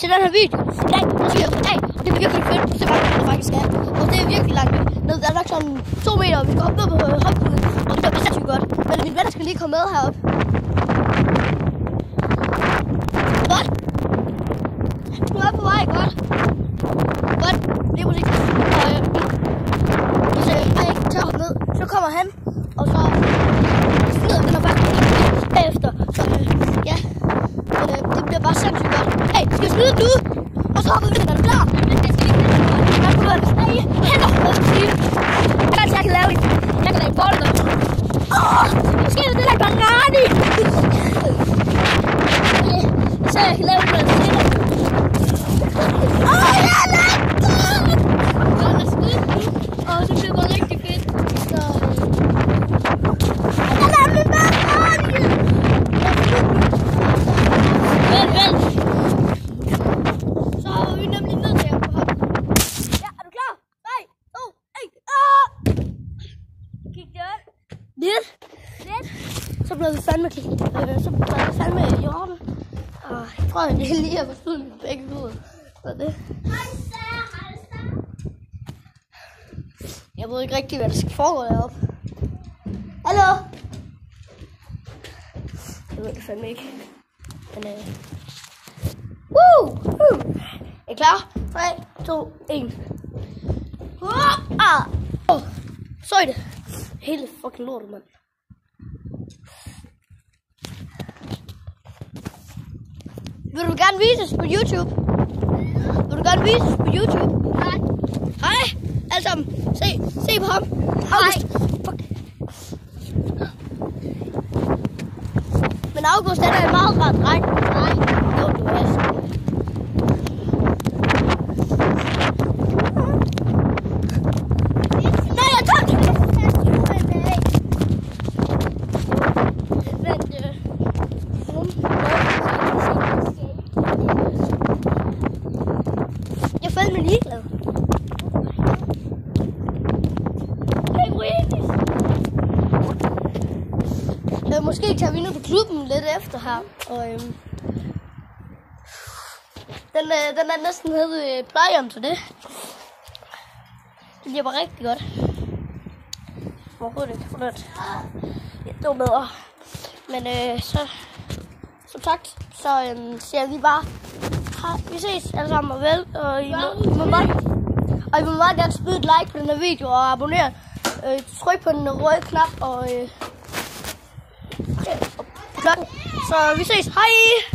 til den her video. I dag, der skal jeg af, og det er virkelig fedt. Det var det faktisk er. Og det er virkelig langt ned. Der er nok sådan 2 meter, og vi skal hoppe ned på hoppuden. Og det bliver sindssygt godt. Men mine venner skal lige komme med herop. Godt. Nu er jeg på vej, godt. Godt. Lige præcis. Og hvis jeg ikke tør hoppe ned, så kommer han. Og så smider den her faktisk bagefter. Så ja. Det bliver bare sindssygt godt. Hey, skal vi smide den ud? Og så hopper vi den. Er du klar? Men det skal ikke være. Jeg kan gøre det. Hey, hænder. Jeg kan lave en. Jeg kan lave en bold. Måske er det der banani. Så jeg kan lave en bold. Jeg har lagt den! Og det smidt nu. Og det bliver bare rigtig fedt. Så jeg kan lave min banani. Vent. Så er vi nemlig nødt til at gå op. Ja, er du klar? 3, 2, 1. Kig der. Lidt. Så blev vi fandme i orden. Jeg tror, det er lige at få sluttet med begge hoveder. Så det. Jeg ved ikke rigtig, hvad der skal foregå deroppe. Hallo? Jeg ved det fandme ikke. Men Er I klar? 3, 2, 1. Så er det. Hele fucking lortet, mand. Vil du gerne vises på YouTube? Vil du gerne vises på YouTube? Nej. Hej, alle sammen. Se på ham. August. Fuck. Men August, han er en meget ret dreng. Nej. Jo, du er. Jeg er ligeglad. Måske tager vi ned på klubben lidt efter her. Og den er næsten hedder plejehjem til det. Det bliver bare rigtig godt. Overhovedet ikke fornødt. Ja, det var bedre. Men så som sagt, så siger vi bare vi ses alle sammen og vel. Og I må meget gerne smide et like på den her video og abonnere. Tryk på den røde knap og klokken. Så vi ses. Hej!